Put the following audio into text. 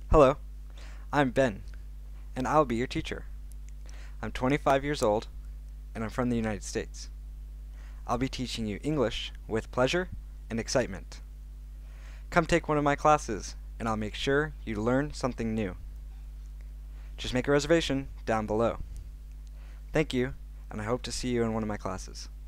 Hello, I'm Ben, and I'll be your teacher. I'm 25 years old, and I'm from the United States. I'll be teaching you English with pleasure and excitement. Come take one of my classes, and I'll make sure you learn something new. Just make a reservation down below. Thank you, and I hope to see you in one of my classes.